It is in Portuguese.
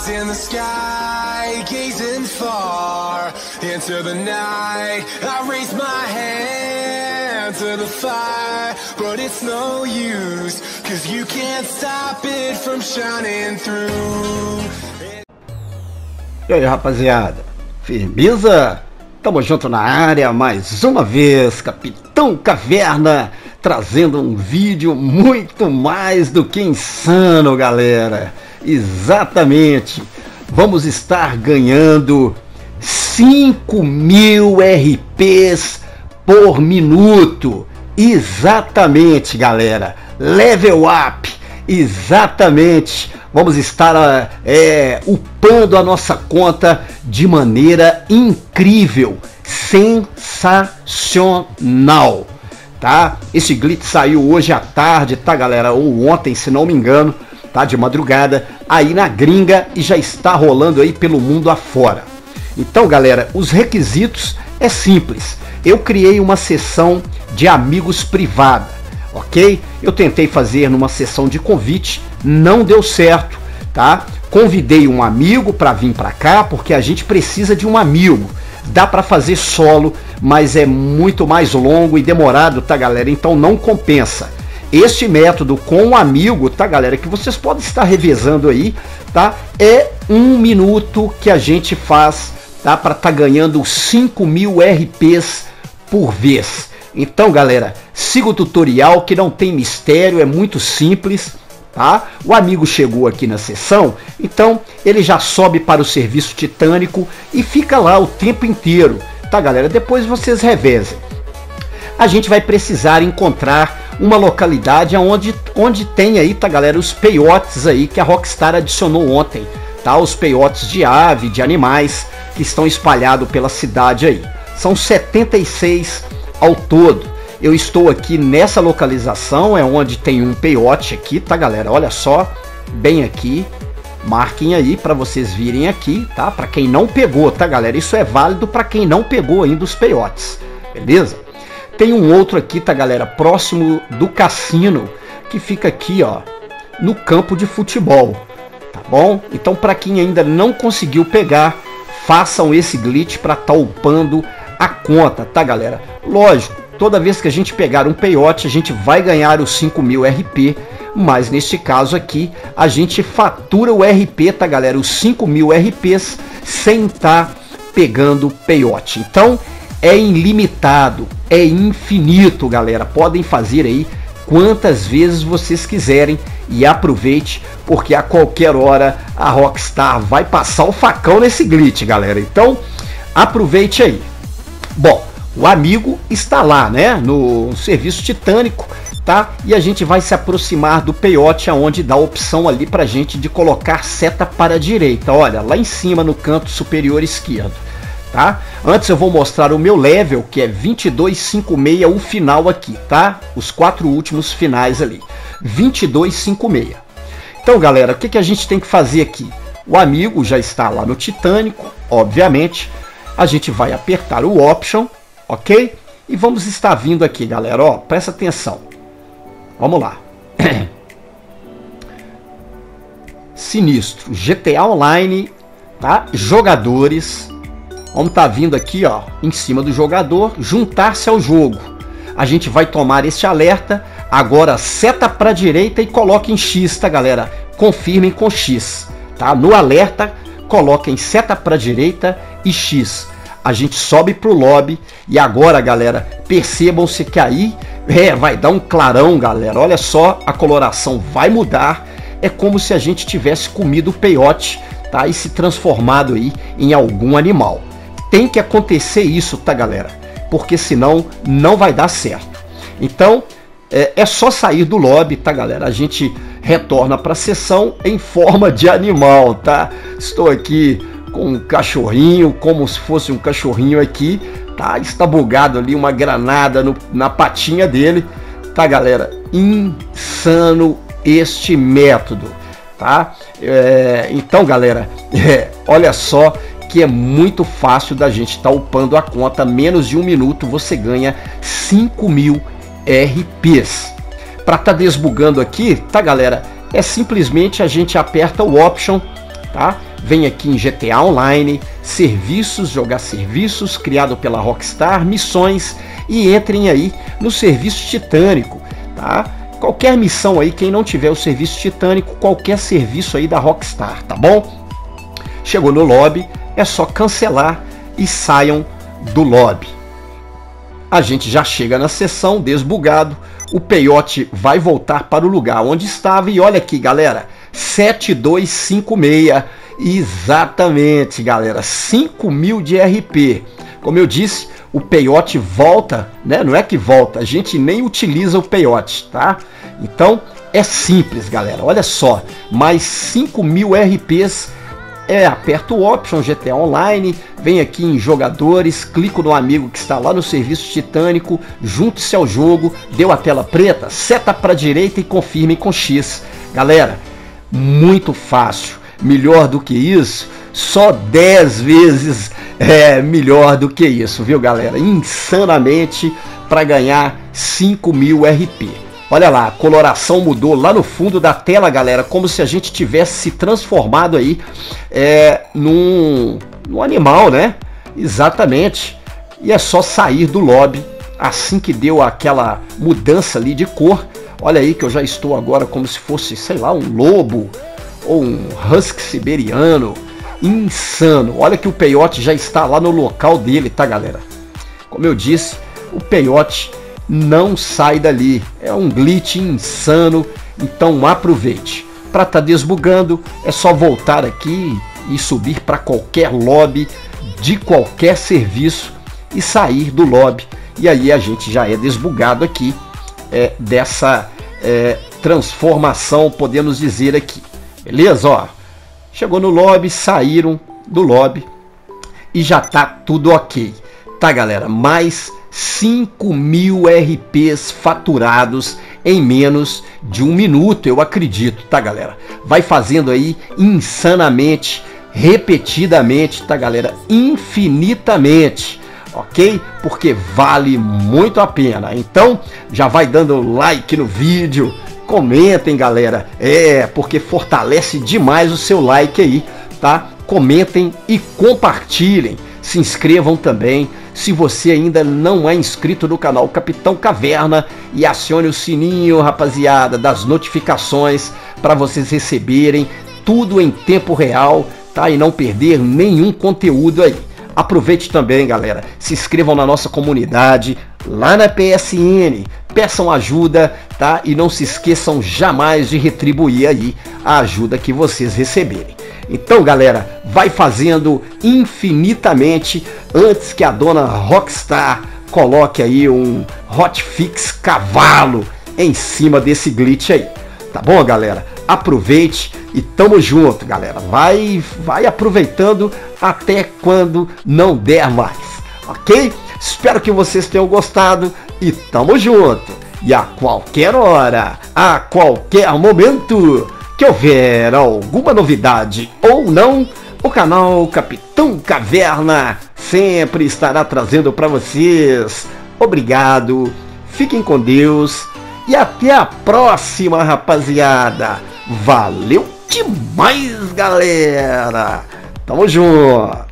eyes in the sky, gazing far into the night. I raise my hand to the fire, but it's no use, 'cause you can't stop it from shining through. E aí, rapaziada, firmeza? Tamo junto na área mais uma vez, Capitão Caverna, trazendo um vídeo muito mais do que insano, galera. Exatamente, vamos estar ganhando 5.000 RPs por minuto. Exatamente, galera, level up, exatamente. Vamos estar upando a nossa conta de maneira incrível, sensacional, tá? Esse glitch saiu hoje à tarde, tá, galera? Ou ontem, se não me engano, tá? De madrugada, aí na gringa, e já está rolando aí pelo mundo afora. Então, galera, os requisitos é simples. Eu criei uma sessão de amigos privada, ok? Eu tentei fazer numa sessão de convite, não deu certo, tá? Convidei um amigo para vir para cá, porque a gente precisa de um amigo. Dá para fazer solo, mas é muito mais longo e demorado, tá, galera? Então não compensa. Este método com um amigo, tá, galera, que vocês podem estar revezando aí, tá? É 1 minuto que a gente faz, tá? Para estar ganhando 5.000 RPs por vez. Então, galera, siga o tutorial que não tem mistério, é muito simples, tá? O amigo chegou aqui na sessão, então ele já sobe para o serviço titânico e fica lá o tempo inteiro, tá, galera? Depois vocês revezem. A gente vai precisar encontrar uma localidade onde tem aí, tá, galera, os peiotes aí que a Rockstar adicionou ontem, tá? Os peiotes de ave, de animais que estão espalhados pela cidade aí. São 76 ao todo. Eu estou aqui nessa localização, é onde tem um peiote aqui, tá, galera? Olha só, bem aqui. Marquem aí para vocês virem aqui, tá? Para quem não pegou, tá, galera? Isso é válido para quem não pegou ainda os peiotes, beleza? Tem um outro aqui, tá, galera? Próximo do cassino, que fica aqui, ó, no campo de futebol, tá bom? Então, para quem ainda não conseguiu pegar, façam esse glitch para estar upando a conta, tá, galera? Lógico, toda vez que a gente pegar um peiote, a gente vai ganhar os 5.000 RP, mas neste caso aqui, a gente fatura o RP, tá, galera? Os 5.000 RPs sem estar pegando peiote. Então, é ilimitado, é infinito, galera. Podem fazer aí quantas vezes vocês quiserem e aproveite, porque a qualquer hora a Rockstar vai passar o facão nesse glitch, galera. Então, aproveite aí. Bom, o amigo está lá, né, no serviço titânico, tá? E a gente vai se aproximar do peiote, aonde dá a opção ali pra gente de colocar seta para a direita. Olha, lá em cima no canto superior esquerdo, tá? Antes eu vou mostrar o meu level, que é 2256, o final aqui, tá? Os 4 últimos finais ali, 2256. Então, galera, o que a gente tem que fazer aqui? O amigo já está lá no titânico, obviamente. A gente vai apertar o Option, ok? E vamos estar vindo aqui, galera, ó, presta atenção. Vamos lá. Sinistro, GTA Online, tá? Jogadores. Vamos estar vindo aqui, ó, em cima do jogador, juntar-se ao jogo. A gente vai tomar este alerta. Agora seta para a direita e coloquem X, tá, galera? Confirmem com X, tá? No alerta, coloquem seta para a direita e X. A gente sobe pro lobby e agora, galera, percebam-se que aí vai dar um clarão, galera. Olha só, a coloração vai mudar. É como se a gente tivesse comido o peiote, tá? E se transformado aí em algum animal. Tem que acontecer isso, tá, galera? Porque senão não vai dar certo. Então, é só sair do lobby, tá, galera? A gente retorna para a sessão em forma de animal, tá? Estou aqui com um cachorrinho, como se fosse um cachorrinho aqui, tá? Está bugado ali, uma granada na patinha dele, tá, galera? Insano este método, tá? Então, galera, olha só que é muito fácil da gente estar upando a conta. Menos de 1 minuto você ganha 5.000 RPs. Para estar desbugando aqui, tá, galera? É simplesmente a gente aperta o Option, tá? vem aqui em GTA Online, serviços, jogar serviços, criado pela Rockstar, missões, e entrem aí no serviço titânico, tá? Qualquer missão aí, quem não tiver o serviço titânico, qualquer serviço aí da Rockstar, tá bom? Chegou no lobby, é só cancelar e saiam do lobby. A gente já chega na sessão, desbugado, o peiote vai voltar para o lugar onde estava e olha aqui, galera, 7256, exatamente, galera, 5.000 de RP. Como eu disse, o peiote volta, né? Não é que volta, a gente nem utiliza o peiote, tá? Então é simples, galera, olha só, mais 5.000 RPs. Aperta o Option GTA Online, vem aqui em jogadores, clico no amigo que está lá no serviço titânico, junte-se ao jogo, deu a tela preta, seta para a direita e confirme com X. Galera, muito fácil, melhor do que isso, só 10 vezes melhor do que isso, viu galera? Insanamente para ganhar 5.000 RP. Olha lá, a coloração mudou lá no fundo da tela, galera, como se a gente tivesse se transformado aí num animal, né? Exatamente. E é só sair do lobby assim que deu aquela mudança ali de cor. Olha aí que eu já estou agora como se fosse, sei lá, um lobo ou um husky siberiano. Insano. Olha que o peiote já está lá no local dele, tá, galera? Como eu disse, o peiote não sai dali, é um glitch insano, então aproveite. Para estar desbugando, é só voltar aqui e subir para qualquer lobby de qualquer serviço e sair do lobby. E aí a gente já é desbugado aqui dessa transformação, podemos dizer aqui. Beleza? Ó, chegou no lobby, saíram do lobby e já tá tudo ok. Tá, galera? Mais 5.000 RPs faturados em menos de 1 minuto, eu acredito, tá, galera? Vai fazendo aí insanamente, repetidamente, tá, galera? Infinitamente, ok? Porque vale muito a pena. Então, já vai dando like no vídeo, comentem, galera. Porque fortalece demais o seu like aí, tá? Comentem e compartilhem. Se inscrevam também, se você ainda não é inscrito no canal Capitão Caverna, e acione o sininho, rapaziada, das notificações para vocês receberem tudo em tempo real, tá? E não perder nenhum conteúdo aí. Aproveite também, galera, se inscrevam na nossa comunidade lá na PSN, peçam ajuda, tá? E não se esqueçam jamais de retribuir aí a ajuda que vocês receberem. Então, galera, vai fazendo infinitamente antes que a dona Rockstar coloque aí um hotfix cavalo em cima desse glitch aí. Tá bom, galera? Aproveite e tamo junto, galera. Vai aproveitando até quando não der mais, ok? Espero que vocês tenham gostado e tamo junto. E a qualquer hora, a qualquer momento que houver alguma novidade ou não, o canal Capitão Caverna sempre estará trazendo para vocês. Obrigado, fiquem com Deus e até a próxima, rapaziada. Valeu demais, galera. Tamo junto.